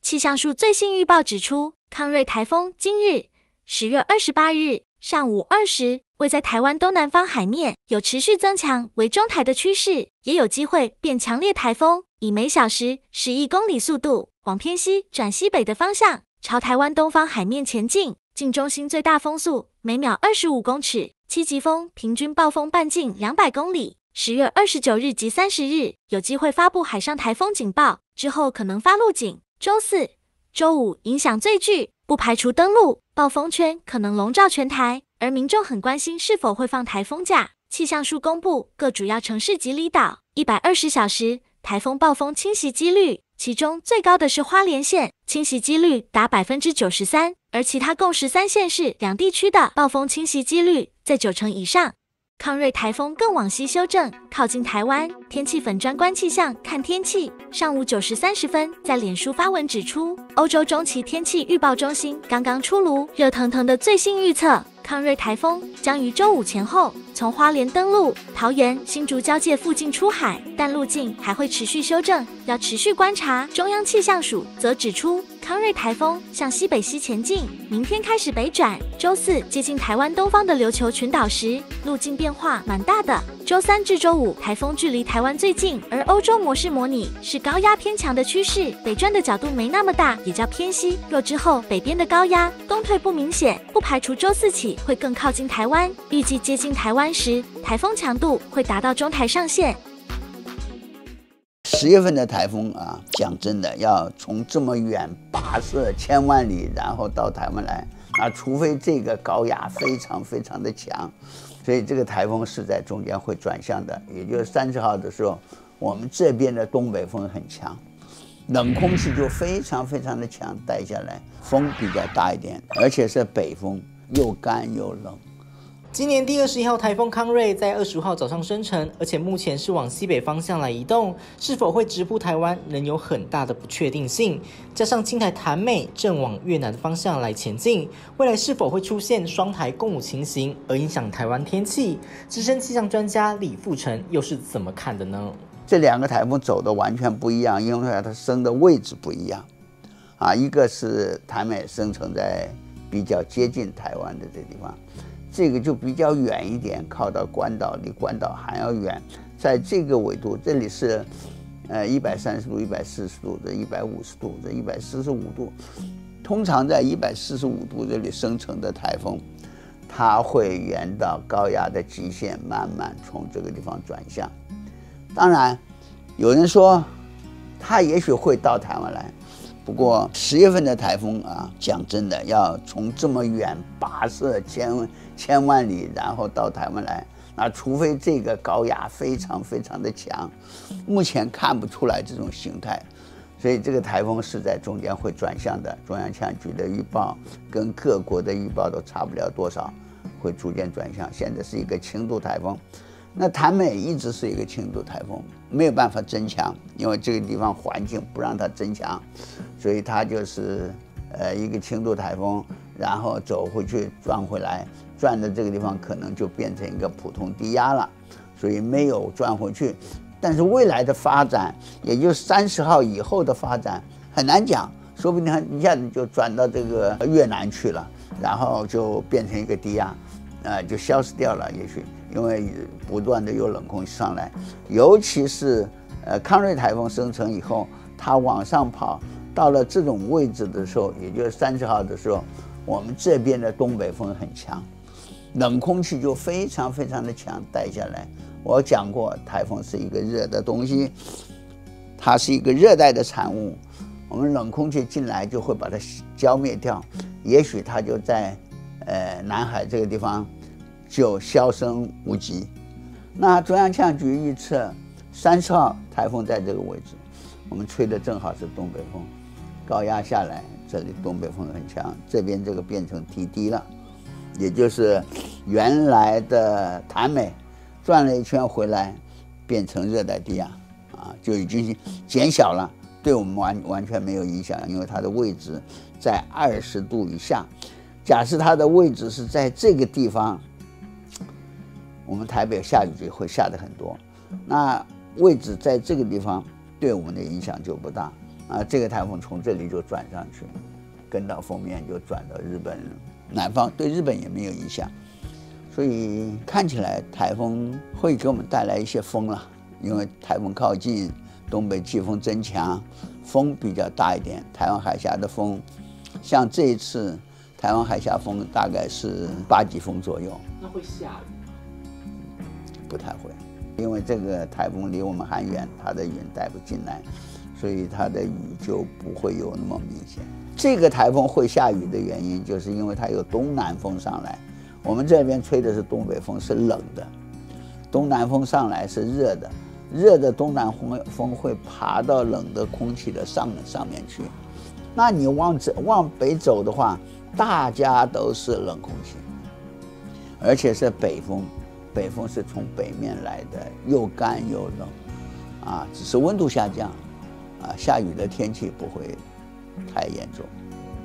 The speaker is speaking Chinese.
气象署最新预报指出，康瑞台风今日10月28日上午2时，位在台湾东南方海面，有持续增强为中台的趋势，也有机会变强烈台风，以每小时11公里速度往偏西转西北的方向朝台湾东方海面前进，近中心最大风速每秒25公尺，7级风，平均暴风半径200公里。10月29日及30日有机会发布海上台风警报，之后可能发陆警。周四、周五影响最巨，不排除登陆，暴风圈可能笼罩全台，而民众很关心是否会放台风假。气象署公布各主要城市及离岛120小时台风暴风侵袭几率，其中最高的是花莲县，侵袭几率达93%，而其他共13县市两地区的暴风侵袭几率在90%以上。康瑞台风更往西修正，靠近台湾。天气粉专观气象看天气，上午9时30分在脸书发文指出，欧洲中期天气预报中心刚刚出炉热腾腾的最新预测，康瑞台风将于周五前后从花莲登陆，桃园、新竹交界附近出海，但路径还会持续修正，要持续观察。中央气象署则指出，康瑞台风向西北西前进，明天开始北转，周四接近台湾东方的琉球群岛时，路径变化蛮大的。周三至周五，台风距离台湾最近，而欧洲模式模拟是高压偏强的趋势，北转的角度没那么大，也叫偏西。若之后北边的高压东退不明显，不排除周四起会更靠近台湾，预计接近台湾时，台风强度会达到中台上限。 10月份的台风啊，讲真的，要从这么远跋涉千万里，然后到台湾来，除非这个高压非常的强，所以这个台风是在中间会转向的。也就是30号的时候，我们这边的东北风很强，冷空气就非常的强带下来，风比较大一点，而且是北风，又干又冷。 今年第21号台风康瑞在25号早上生成，而且目前是往西北方向来移动，是否会直扑台湾仍有很大的不确定性。加上青台潭美正往越南的方向来前进，未来是否会出现双台共舞情形而影响台湾天气？资深气象专家李富成又是怎么看的呢？ 这两个台风走的完全不一样，因为它生的位置不一样一个是潭美生成在比较接近台湾的这地方，这个就比较远一点，靠到关岛，离关岛还要远。在这个纬度，这里是130度、140度、这150度、这145度。通常在145度这里生成的台风，它会沿到高压的极限，慢慢从这个地方转向。当然，有人说它也许会到台湾来。不过10月份的台风啊，讲真的，要从这么远跋涉千万里，然后到台湾来，除非这个高压非常的强，目前看不出来这种形态，所以这个台风是在中间会转向的。中央气象局的预报跟各国的预报都差不了多少，会逐渐转向。现在是一个轻度台风。那潭美一直是一个轻度台风，没有办法增强，因为这个地方环境不让它增强，所以它就是一个轻度台风，然后走回去转回来，转的这个地方可能就变成一个普通低压了，所以没有转回去。但是未来的发展，也就是30号以后的发展很难讲，说不定它一下子就转到这个越南去了，然后就变成一个低压，就消失掉了，也许。因为不断的有冷空气上来，尤其是康瑞台风生成以后，它往上跑到了这种位置的时候，也就是30号的时候，我们这边的东北风很强，冷空气就非常的强带下来。我讲过，台风是一个热的东西，它是一个热带的产物，我们冷空气进来就会把它浇灭掉，也许它就在南海这个地方就销声无迹。那中央气象局预测30号台风在这个位置，我们吹的正好是东北风，高压下来，这里东北风很强，这边这个变成低低了，也就是原来的潭美转了一圈回来，变成热带低压就已经减小了，对我们完全没有影响，因为它的位置在20度以下。假设它的位置是在这个地方，我们台北下雨就会下得很多，那位置在这个地方对我们的影响就不大。 这个台风从这里就转上去，跟到封面就转到日本南方，对日本也没有影响。所以看起来台风会给我们带来一些风了，因为台风靠近，东北季风增强，风比较大一点。台湾海峡的风，像这一次台湾海峡风大概是8级风左右。 那会下雨吗？ 不太会，因为这个台风离我们还远，它的云带不进来，所以它的雨就不会有那么明显。这个台风会下雨的原因，就是因为它有东南风上来。我们这边吹的是东北风，是冷的，东南风上来是热的，热的东南风会爬到冷的空气的上面去。那你往北走的话，大家都是冷空气，而且是北风，北风是从北面来的，又干又冷，只是温度下降，下雨的天气不会太严重。